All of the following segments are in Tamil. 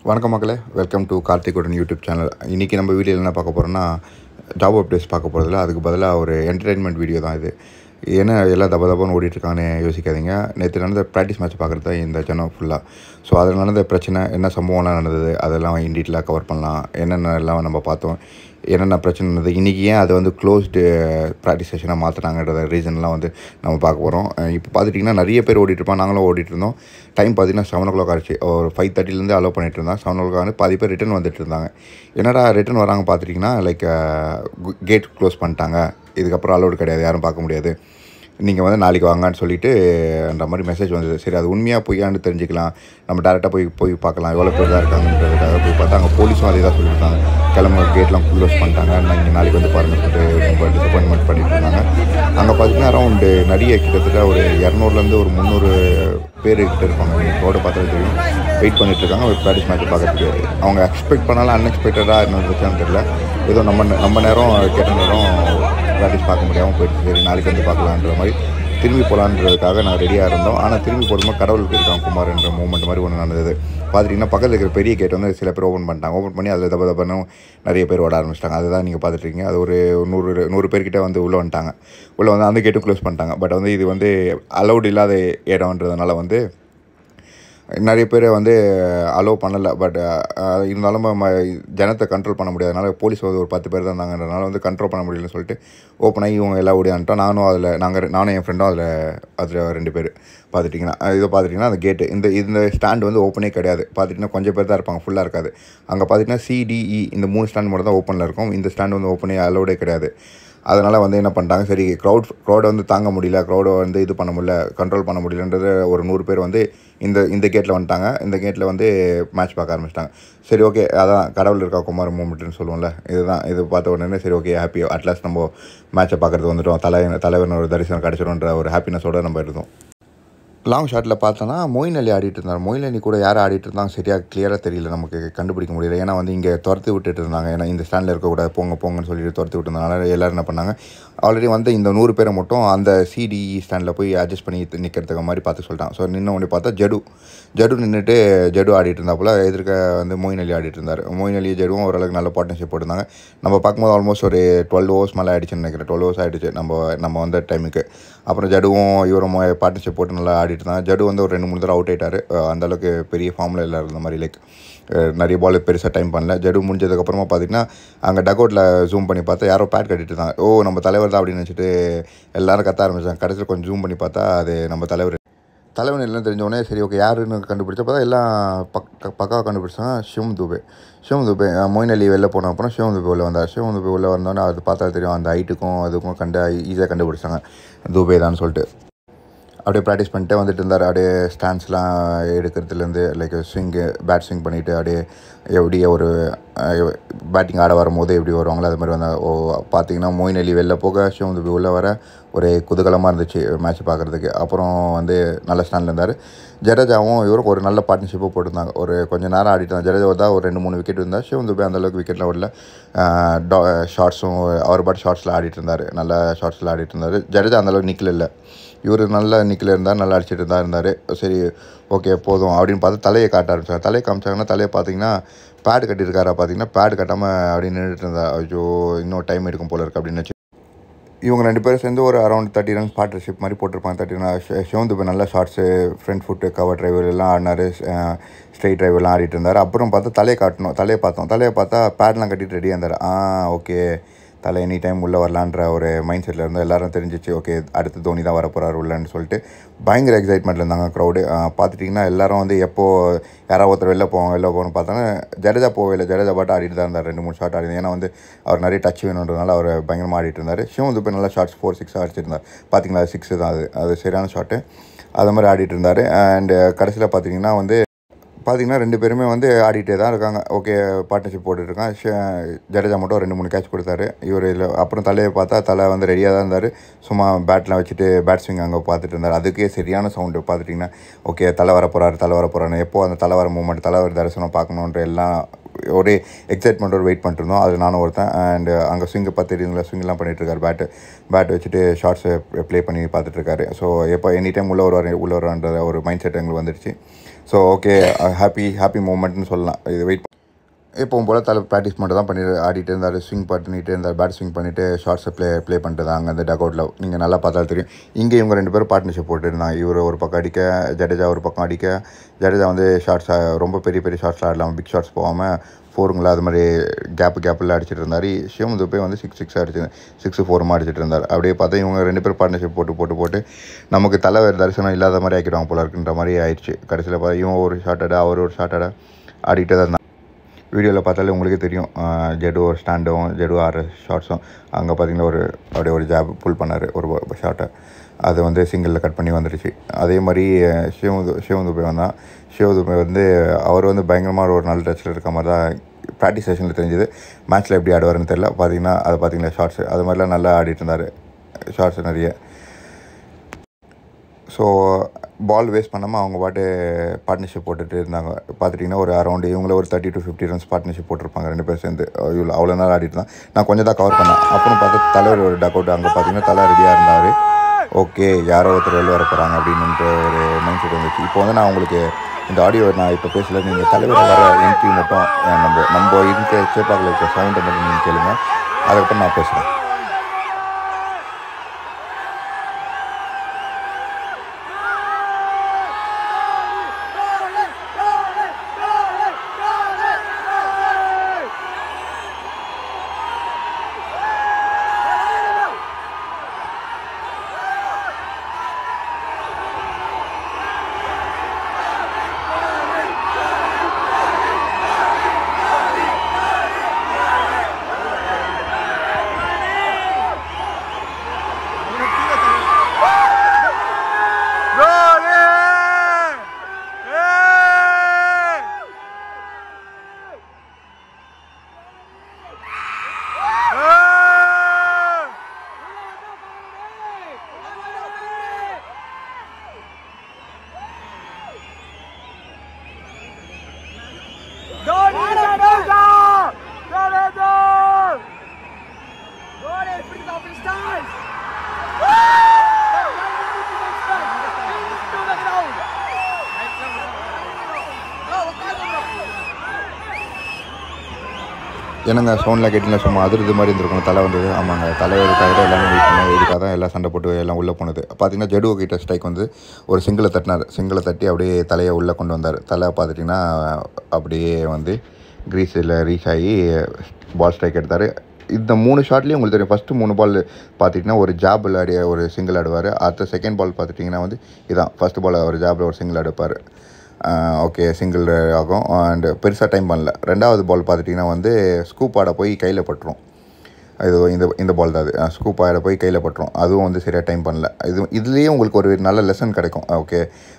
வணக்கம் மக்களே, welcome to Karthikodan YouTube channel. இன்றைக்கி நம்ம வீடியோவில் என்ன பார்க்க போகிறோம்னா, ஜாப் அப்டேட்ஸ் பார்க்க போகிறதில்ல. அதுக்கு பதிலாக ஒரு என்டர்டெயின்மெண்ட் வீடியோ தான் இது. ஏன்னா எல்லாம் தப்பான்னு ஓடிட்டுருக்கான்னு யோசிக்காதீங்க. நேற்று நடந்த ப்ராக்டிஸ் மேட்ச் பார்க்குறது தான் இந்த சேனல் ஃபுல்லாக. ஸோ அதில் நடந்த பிரச்சனை, என்ன சம்பவம்லாம் நடந்தது, அதெல்லாம் இன் டீட்டெயிலாக கவர் பண்ணலாம். என்னென்ன எல்லாம் நம்ம பார்த்தோம், என்னென்ன பிரச்சனை இருந்தது, இன்றைக்கி ஏன் அதை வந்து க்ளோஸ்டு ப்ராக்டிஸ் செஷனாக மாற்றினாங்கன்ற ரீசன்லாம் வந்து நம்ம பார்க்க போகிறோம். இப்போ பார்த்துட்டிங்கன்னா நிறைய பேர் ஓடிட்டுருப்பான், நாங்களும் ஓடிட்டுருந்தோம். டைம் பார்த்திங்கன்னா 7 ஆச்சு. ஒரு 5:30 அலோவ் பண்ணிட்டு இருந்தான். 7 வந்து பாதி பேர் ரிட்டன் வந்துட்டு இருந்தாங்க. என்னடா ரிட்டன் வராங்க பார்த்துட்டிங்கன்னா, லைக் கேட் க்ளோஸ் பண்ணிட்டாங்க, இதுக்கப்புறம் அலோடு கிடையாது, யாரும் பார்க்க முடியாது, நீங்கள் வந்து நாளைக்கு வாங்கன்னு சொல்லிட்டு அந்த மாதிரி மெசேஜ் வந்தது. சரி, அது உண்மையாக பொய்யான்னு தெரிஞ்சுக்கலாம், நம்ம டேரெக்டாக போய் பார்க்கலாம், எவ்வளோ பேர் தான் இருக்காங்கன்றதுக்காக போய் பார்த்தா அங்கே போலீஸும் அதே தான் சொல்லியிருந்தாங்க. கிளம்ப கேட்லாம் க்ளோஸ் பண்ணிட்டாங்க, நீங்கள் நாளைக்கு வந்து பாருங்கள் சொல்லிட்டு ரொம்ப டிசப்பாயின்மெண்ட் பண்ணிட்டு இருந்தாங்க. அங்கே பார்த்தீங்கன்னா அரௌண்டு நிறைய கிட்டத்தட்ட ஒரு 200 ஒரு 300 பேர் கிட்ட இருப்பாங்க. ரோடை பார்த்தாலே தெரியும், வெயிட் பண்ணிட்டுருக்காங்க ஒரு ப்ராக்டிஸ் மேட்ச் பார்க்கறதுக்கு. அவங்க எக்ஸ்பெக்ட் பண்ணாலும் அன்எக்ஸ்பெக்டடாக என்ன பிரச்சனை தெரியல, ஏதோ நம்ம நேரம் கேட்ட நேரம் ப்ராக்டிஸ் பார்க்க முடியாமல் போயிடுச்சு. சரி, நாளைக்கு வந்து பார்க்கலான்ற மாதிரி திரும்பி போகலான்றதுக்காக நான் ரெடியாக இருந்தோம். ஆனால் திரும்பி போகிறதுமா கடவுளுக்கு இருக்கான் குமார்ன்ற மூமெண்ட் மாதிரி ஒன்று நடந்தது. பார்த்துட்டிங்கன்னா பக்கத்தில் இருக்கிற பெரிய கேட் வந்து சில பேர் ஓப்பன் பண்ணிட்டாங்க. ஓப்பன் பண்ணி அதில் தப்பன்னு நிறைய பேர் ஓட ஆரம்பிச்சிட்டாங்க. அதுதான் நீங்கள் பார்த்துட்ருக்கீங்க. அது ஒரு 100 பேர்கிட்ட வந்து உள்ளே வந்துட்டாங்க. உள்ளே வந்து அந்த கேட்டும் க்ளோஸ் பண்ணிட்டாங்க. பட் வந்து இது வந்து அலௌட் இல்லாத இடம்ன்றதுனால வந்து நிறைய பேர் வந்து அலோவ் பண்ணலை. பட் இருந்தாலும் ஜனத்தை கண்ட்ரோல் பண்ண முடியாதனால, போலீஸ் வந்து ஒரு 10 பேர் தான் இருந்தாங்கன்றதுனால வந்து கண்ட்ரோல் பண்ண முடியலன்னு சொல்லிட்டு ஓப்பன் ஆகி இவங்க எல்லாம் ஓடியான்ட்டோம். நானும் என் ஃப்ரெண்டும் அதில் 2 பேர். பார்த்துட்டிங்கன்னா அந்த கேட்டு இந்த ஸ்டாண்ட் வந்து ஓப்பனே கிடையாது. பார்த்துட்டிங்கன்னா கொஞ்சம் பேர் தான் இருப்பாங்க, ஃபுல்லாக இருக்காது. அங்கே பார்த்துட்டிங்கன்னா CDE இந்த 3 ஸ்டாண்ட் மட்டும் தான் ஓப்பனில் இருக்கும். இந்த ஸ்டாண்ட் வந்து ஓப்பனே அலோடே கிடையாது. அதனால் வந்து என்ன பண்ணிட்டாங்க, சரி க்ரௌடை வந்து தாங்க முடியல, க்ரௌடை வந்து இது பண்ண முடியல, கண்ட்ரோல் பண்ண முடியலன்றது ஒரு 100 பேர் வந்து இந்த கேட்டில் வந்துட்டாங்க. இந்த கேட்டில் வந்து மேட்ச் பார்க்க ஆரம்பிச்சிட்டாங்க. சரி, ஓகே, அதான் கடவுள் இருக்கா குமார் மூமெண்ட்டுன்னு சொல்லுவோம்ல, இது பார்த்த உடனே சரி, ஓகே, ஹாப்பி, அட்லாஸ்ட் நம்ம மேட்சை பார்க்குறது வந்துட்டோம், தலைவன் ஒரு தரிசனம் கிடச்சிடும்ன்ற ஒரு ஹாப்பினஸோடு நம்ம இருந்தோம். லாங் ஷாட்டில் பார்த்தோன்னா மொயின் அலி ஆடிட்டு இருந்தார். மொயின் அலி கூட யார் ஆடிட்டு இருந்தாங்க சரியாக கிளியராக தெரியல, நமக்கு கண்டுபிடிக்க முடியல. ஏன்னா வந்து இங்கே துரத்தி விட்டுட்டு இருந்தாங்க. ஏன்னா இந்த ஸ்டாண்டில் இருக்கக்கூடாது, போங்கன்னு சொல்லிட்டு துரத்தி விட்டுருந்தனால எல்லோரும் என்ன பண்ணாங்க, ஆல்ரெடி வந்து இந்த 100 பேரை மட்டும் அந்த CDE ஸ்டாண்டில் போய் அட்ஜஸ்ட் பண்ணி நிற்கிறதுக்கு மாதிரி பார்த்து சொல்லிட்டாங்க. ஸோ நின்று ஒன்று பார்த்தா ஜடு நின்றுட்டு ஆடிட்டு இருந்தாப்புல. எதிர்க்க வந்து மொயின் அலி ஆடிட்டு இருந்தார். மொயின் அலி ஜடுவும் ஓரளவுக்கு நல்ல பார்ட்னர்ஷிப் போட்டிருந்தாங்க. நம்ம பார்க்கும்போது ஆல்மோஸ்ட் ஒரு 12 ஓவர்ஸ் மேலே ஆகிடுச்சுன்னு நினைக்கிறேன். 12 ஓவர்ஸ் ஆகிடுச்சு நம்ம வந்த டைமுக்கு. அப்புறம் ஜடுவும் இவரும் பார்ட்னர்ஷிப் போட்டு நல்லா ஆடிட்டு இருந்தாங்க. ஜடு வந்து ஒரு 2-3 தடவை அவுட் ஆகிட்டார். அந்தளவுக்கு பெரிய ஃபார்மில் இல்லை இருந்த மாதிரி, லைக் நிறைய பால் பெருசாக டைம் பண்ணல. ஜடு முடிஞ்சதுக்கப்புறமா பார்த்திங்கன்னா அங்கே டக்அவுட்டில் ஜூம் பண்ணி பார்த்தா யாரோ பேட் கட்டிட்டு இருந்தாங்க. நம்ம தலைவர் தான் அப்படின்னு நினச்சிட்டு எல்லோரும் கத்த ஆரம்பிச்சாங்க. கடைசியில் கொஞ்சம் ஜூம் பண்ணி பார்த்தா அது நம்ம தலைவன் எல்லாம் தெரிஞ்சோடனே சரி, ஓகே, யாருன்னு கண்டுபிடிச்சப்போ தான் எல்லாம் பக்காவாக கண்டுபிடிச்சாங்க. ஷிவம் துபே. மொயின் அலி வெளில போன அப்புறம் ஷிவம் துபே உள்ளே வந்தார். ஷிவம் துபே உள்ளே வந்தோடனே அது பார்த்தா தெரியும், அந்த ஹைட்டுக்கும் அதுக்கும் ஈஸியாக கண்டுபிடிச்சாங்க துபே தான் சொல்லிட்டு. அப்படியே ப்ராக்டிஸ் பண்ணிட்டு வந்துட்டு இருந்தார். அப்படியே ஸ்டாண்ட்ஸ்லாம் எடுக்கிறதுலேருந்து லைக் பேட் ஸ்விங் பண்ணிவிட்டு அப்படியே எப்படி ஒரு பேட்டிங் ஆட வரும்போது எப்படி வருவாங்களோ அது மாதிரி வந்தால். பார்த்தீங்கன்னா மொயின் அலி வெளில போக ஷிவம் துபே உள்ளே வர ஒரு குதூகலமாக இருந்துச்சு மேட்ச் பார்க்குறதுக்கு. அப்புறம் வந்து நல்ல ஸ்டாண்டில் இருந்தார். ஜடேஜாவும் இவரும் ஒரு நல்ல பார்ட்னர்ஷிப்பாக போட்டிருந்தாங்க. ஒரு கொஞ்சம் நேரம் ஆடிட்டு இருந்தாங்க. ஜடேஜா தான் ஒரு 2-3 விக்கெட் இருந்தால். ஷிவம் துபே அந்தளவுக்கு விக்கெட்டில் ஓடல. ஷார்ட்ஸும் அவர் பாட்டு ஷார்ட்ஸில் ஆடிட்டு இருந்தார். நல்ல ஷார்ட்ஸில் ஆடிட்டு இருந்தார். ஜடேஜா அந்தளவுக்கு நிற்கல இல்லை, இவர் நல்லா நிற்கல இருந்தார், நல்லா அடிச்சுட்டு இருந்தார். சரி, ஓகே, போதும் அப்படின்னு பார்த்து தலையை காட்ட ஆரம்பிச்சாங்க. தலையை காமிச்சாங்கன்னா தலையை பார்த்தீங்கன்னா பேடு கட்டியிருக்காரா, பார்த்தீங்கன்னா பேடு கட்டாமல் அப்படின்னு நின்றுட்டு இருந்தார். ஐயோ, இன்னும் டைம் எடுக்கும் போல இருக்குது அப்படின்னு வச்சு இவங்க 2 பேரும் சேர்ந்து ஒரு அரௌண்ட் 30 ரன்ஸ் பார்ட்னர்ஷிப் மாதிரி போட்டிருப்பாங்க. 30 ரன். ஷிவம் துபே நல்லா shots, front foot, cover driver எல்லாம் ஆடினார். ஸ்ட்ரெயிட் டிரைவர்லாம் ஆடிட்டு இருந்தார். அப்புறம் பார்த்தா தலையை பார்த்தா பேட்லாம் கட்டிட்டு ரெடியாக இருந்தார். ஓகே, தலை எனி டைம் உள்ளே வரலான்ற ஒரு மைண்ட் செட்டில் இருந்தோம். எல்லோரும் தெரிஞ்சிச்சு, ஓகே, அடுத்து தோனி தான் வரப்போகிறார் உள்ளன்னு சொல்லிட்டு பயங்கர எக்ஸைட்மெண்ட்டில் இருந்தாங்க க்ரௌடு. பார்த்துட்டிங்கன்னா எல்லோரும் வந்து எப்போது யாராவது ஒருத்தர் வெளில போகணும்னு பார்த்தாங்க. ஜடேஜா போகவே இல்லை. ஜடேஜா பாட்டு ஆடிட்டு தான் இருந்தார். 2-3 ஷாட் ஆடிது. ஏன்னா வந்து அவர் நிறைய டச் வேணுன்றதுனால அவர் பயங்கரமாக ஆடிட்டு இருந்தார். ஷிவம் துபே நல்லா ஷார்ட்ஸ் 4-6 அடிச்சிருந்தார். பார்த்தீங்களா, 6 தான் அது சரியான ஷாட்டு. அது மாதிரி ஆடிட்டு இருந்தார். அண்டு கடைசியில் பார்த்தீங்கன்னா 2 பேருமே வந்து ஆடிட்டே தான் இருக்காங்க. Okay, partnership போட்டுட்ருக்கான். ஜடேஜா மட்டும் 2-3 கேட்ச் கொடுத்தாரு. இவர் இல்லை. அப்புறம் தலையை பார்த்தா தலை வந்து ரெடியாக தான் இருந்தார். சும்மா பேட்லாம் வச்சுட்டு பேட் ஸ்விங் அங்கே பார்த்துட்டு இருந்தார். அதுக்கே சரியான சவுண்டு. பார்த்துட்டிங்கன்னா ஓகே, தலை வரப்போகிறாரு எப்போது அந்த தலை வர மூமெண்ட், தலைவர் தரிசனம் பார்க்கணுன்ற எல்லாம் ஒரே எக்ஸைட்மெண்ட்டோடு வெயிட் பண்ணிட்டுருந்தோம். அது நானும் ஒருத்தன். அண்டு அங்கே ஸ்விங்கை பார்த்துட்டு ஸ்விங்கெலாம் பண்ணிகிட்ருக்காரு. பேட் வச்சுட்டு ஷார்ட்ஸை ப்ளே பண்ணி பார்த்துட்ருக்காரு. ஸோ எப்போ எனி டைம் உள்ளே வருவான்ற ஒரு மைண்ட் செட் எங்களுக்கு வந்துடுச்சு. ஸோ ஓகே ஹாப்பி மூமெண்ட்னு சொல்லலாம். இது வெயிட் எப்பவும் போல் ப்ராக்டிஸ் மட்டும் தான் பண்ணி ஆடிட்டு இருந்தார். ஸ்விங் பண்ணிட்டு இருந்தார், பேட் ஸ்விங் பண்ணிவிட்டு ஷார்ட்ஸை ப்ளே பண்ணிட்டு தான் அங்கே அந்த டக் அவுட்டில் நீங்கள் நல்லா பார்த்தாலும் தெரியும். இங்கே இவங்க 2 பேரும் பார்ட்னர்ஷிப் போட்டு இருந்தாங்க. இவர் ஒரு பக்கம் அடிக்க, ஜடேஜா ஒரு பக்கம் அடிக்க. ஜடேஜா வந்து ஷார்ட்ஸை ரொம்ப பெரிய ஷார்ட்ஸ் ஆடலாம், பிக் ஷார்ட்ஸ் போகாமல் 4ங்களா அது மாதிரி கேப்பில் அடிச்சிட்டு இருந்தார். சிவம் துபே வந்து 6 அடிச்சு 6-4 அடிச்சிட்டு இருந்தார். அப்படியே பார்த்தா இவங்க 2 பேரும் பார்ட்னர்ஷிப் போட்டு நமக்கு தலைவர் தரிசனம் இல்லாத மாதிரி ஆக்கிடுவாங்க போல இருக்குன்ற மாதிரி ஆயிடுச்சு. கடைசியில் பார்த்தா இவன் ஒரு ஷார்ட் ஆட, அவர் ஒரு ஷார்ட் ஆட ஆடிட்டு தான் இருந்தாங்க. வீடியோவில் பார்த்தாலே உங்களுக்கே தெரியும். ஜெடு ஒரு ஸ்டாண்டும் ஜெடு 6 ஷார்ட்ஸும் அங்கே பார்த்தீங்கன்னா அப்படியே ஒரு ஜாப் புல் பண்ணார் ஒரு ஷார்ட்டை. அது வந்து சிங்கிளில் கட் பண்ணி வந்துடுச்சு. அதே மாதிரி சிவம் துபே வந்தான். சிவம் துபே வந்து அவர் வந்து பயங்கரமாக ஒரு நல்ல டச்சில் இருக்க மாதிரி தான் ப்ராக்டிஸ் செஷனில் தெரிஞ்சுது. மேட்ச்சில் எப்படி ஆடுவார்னு தெரியல. பார்த்தீங்கன்னா ஷார்ட்ஸு அது மாதிரிலாம் நல்லா ஆடிட்டு இருந்தார். ஷார்ட்ஸு நிறைய. ஸோ பால் வேஸ்ட் பண்ணாமல் அவங்க பார்ட்னர்ஷிப் போட்டுட்டு இருந்தாங்க. பார்த்துட்டிங்கன்னா ஒரு அரௌண்ட் இவங்கள ஒரு 30 to 50 ரன்ஸ் பார்ட்னர்ஷிப் போட்டிருப்பாங்க 2 பேர் சேர்ந்து. அவ்வளோ நேரம் ஆடிட்டு தான் நான் கொஞ்சம் தான் கவர் பண்ணேன். அப்புறம் பார்த்தா தலைவர் ஒரு டக் அவுட். அங்கே பார்த்தீங்கன்னா தலை ரெடியாக இருந்தார். ஓகே யாரோ ஒருத்தர் வெளில வர போகிறாங்க அப்படின்ட்டு ஒரு மைண்ட் செட் வந்துச்சு. இப்போ வந்து நான் உங்களுக்கு இந்த ஆடியோ நான் இப்போ பேசல, நீங்கள் தலைவர் வர என்ட்ரி மட்டும் நம்ம இருக்க சேப்பாக்கில் இருக்க சவுண்டை மட்டும் நீங்கள் கேளுங்க. அதுக்கப்புறம் நான் பேசுகிறேன். என்னங்க சவுண்டில் கேட்டிங்கன்னா சும்மா அதிர்து மாதிரி இருந்திருக்கணும். தலை வந்தது. ஆமாங்க, தலைவருக்காக தான் எல்லாமே வெயிட் பண்ணோம். இதுக்காக தான் எல்லாம் சண்டை போட்டு எல்லாம் உள்ளே போனது. பார்த்தீங்கன்னா ஜெடு கிட்ட ஸ்ட்ரைக் வந்து ஒரு சிங்கிளை தட்டி அப்படியே தலையை உள்ளே கொண்டு வந்தார். தலை பார்த்துட்டிங்கன்னா அப்படியே வந்து க்ரீஸில் ரீச் ஆகி பால் ஸ்ட்ரைக் எடுத்தார். இந்த 3 ஷாட்லேயும் உங்களுக்கு தெரியும். ஃபஸ்ட்டு 3 பால் பார்த்துட்டிங்கன்னா ஒரு ஜாபில் ஒரு சிங்கிள் ஆடுவார். அடுத்த செகண்ட் பால் பார்த்துட்டிங்கன்னா வந்து இதான் ஃபஸ்ட்டு பால் ஒரு ஜாபில் ஒரு சிங்கிள் ஆடுப்பார். ஓகே சிங்கிள் ஆகும். அண்டு பெருசாக டைம் பண்ணல. 2வது பால் பார்த்துட்டிங்கன்னா வந்து ஸ்கூப் ஆட போய் கையில் பட்டுரும். இது இந்த பால் தான். அது ஸ்கூப் ஆட போய் கையில் பட்டுரும். அதுவும் வந்து சரியாக டைம் பண்ணல. இதுலேயே உங்களுக்கு ஒரு நல்ல லெசன் கிடைக்கும். ஓகே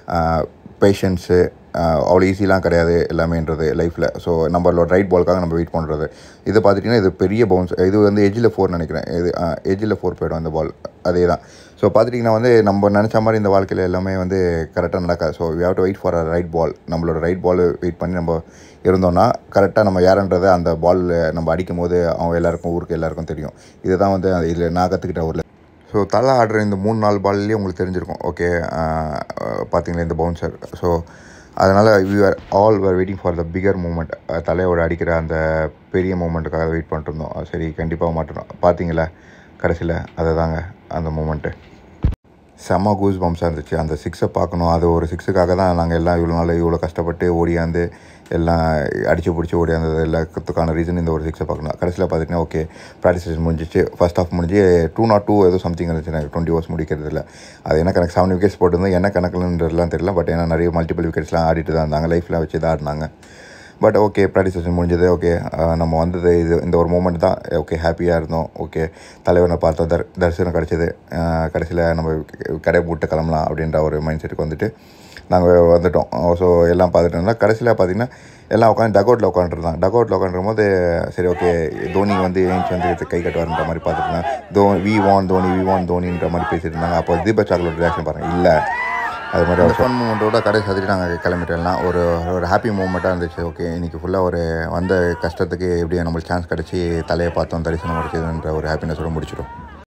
பேஷன்ஸு அவ்வளோ ஈஸிலாம் கிடையாது எல்லாமேன்றது லைஃப்பில். ஸோ நம்மளோட ரைட் பாலுக்காக நம்ம வெயிட் பண்ணுறது. இது பார்த்துட்டிங்கன்னா இது பெரிய பவுன்ஸ். இது வந்து எஜ்ஜில் 4 நினைக்கிறேன். இது எஜ்ஜில் 4 போய்டும் அந்த பால். அதே தான். ஸோ பார்த்துட்டிங்கன்னா வந்து நம்ம நினச்ச மாதிரி இந்த வாழ்க்கையில் எல்லாமே வந்து கரெக்டாக நடக்காது. So we have to wait for right ball. நம்மளோட ரைட் பால் வெயிட் பண்ணி நம்ம இருந்தோம்னா கரெக்டாக நம்ம யாருன்றதை அந்த பால் நம்ம அடிக்கும் போது அவங்க ஊருக்கு எல்லாருக்கும் தெரியும். இதுதான் வந்து இதில் நான் கற்றுக்கிட்ட ஒரு. ஸோ தலை ஆடுற இந்த 3-4 பால்லேயே உங்களுக்கு தெரிஞ்சிருக்கும். ஓகே பார்த்தீங்களா இந்த பவுன்சர். ஸோ அதனால் we are waiting for the bigger moment. தலையோட அடிக்கிற அந்த பெரிய மூமெண்ட்டுக்காக வெயிட் பண்ணிட்டுருந்தோம். சரி கண்டிப்பாக மாட்டோம். பார்த்தீங்களா கடைசியில் அதை தாங்க அந்த மூமெண்ட்டு. செம்ம கூஸ் பம்ப்ஸாக இருந்துச்சு. அந்த 6 பார்க்கணும். அது ஒரு 6க்காக தான் நாங்கள் எல்லாம் இவ்வளோ நாள் இவ்வளோ கஷ்டப்பட்டு ஓடியாந்து எல்லாம் அடித்து பிடிச்சி ஓடியாந்தது எல்லாத்துக்கான ரீசன் இந்த ஒரு 6 பார்க்கணும். கடைசியில் பார்த்துட்டிங்கன்னா ஓகே ப்ராக்டிஸ் செஷன் முடிஞ்சிச்சு. ஃபர்ஸ்ட் ஹாஃப் முடிஞ்சு 202 ஏதோ சம்திங் இருந்துச்சு. எனக்கு 20 ஓவர்ஸ் முடிக்கிறது இல்லை. அது என்ன கணக்கு 7 விக்கெட்ஸ் போட்டிருந்தோம். என்ன கணக்குன்றதுலாம் தெரியல. பட் ஏன்னா நிறைய மல்டிபிள் விக்கெட்ஸ்லாம் ஆடிட்டு தான் இருந்தாங்க. லைஃப்பில் வச்சு தான் ஆடினாங்க. பட் ஓகே ப்ராக்டிஸ் செஷன் முடிஞ்சது. ஓகே நம்ம வந்தது இந்த ஒரு மூமெண்ட் தான். ஓகே ஹாப்பியாக இருந்தோம். ஓகே தலைவனை பார்த்தோம். தரிசனம் கிடச்சிது. கடைசியில் நம்ம கடை போட்டு கிளம்பலாம் அப்படின்ற ஒரு மைண்ட் செட்டுக்கு வந்துட்டு நாங்கள் வந்துவிட்டோம். ஸோ எல்லாம் பார்த்துட்டு இருந்தால் கடைசியில் பார்த்திங்கன்னா எல்லாம் உட்காந்து டக் அவுட்டில் உட்காந்துருந்தாங்க. டக் அவுட்டில் உட்காந்துரும் போது சரி ஓகே தோனி வந்து ஏஞ்சி வந்து கை கட்டுவார்ன்ற மாதிரி பார்த்துட்டு இருந்தாங்க. வி வான் தோனின்ற மாதிரி பேசிட்டு இருந்தாங்க. அப்போ தீபக் சாக்லோட ரியாக்ஷன் பாருங்கள். இல்லை அது மாதிரி ஒரு ஃபன் மூமெண்ட்டோட கடைசி சாதிட்டு நாங்கள் கிளம்பிட்டோம்லாம் ஒரு ஹாப்பி மூமெண்ட்டாக இருந்துச்சு. ஓகே இன்றைக்கி ஃபுல்லாக ஒரு வந்த கஷ்டத்துக்கு எப்படியும் நம்மளுக்கு சான்ஸ் கிடச்சி தலையை பார்த்தோம், தரிசனம் கிடச்சிதுன்ற ஒரு ஹாப்பினஸோடு முடிச்சிடும்.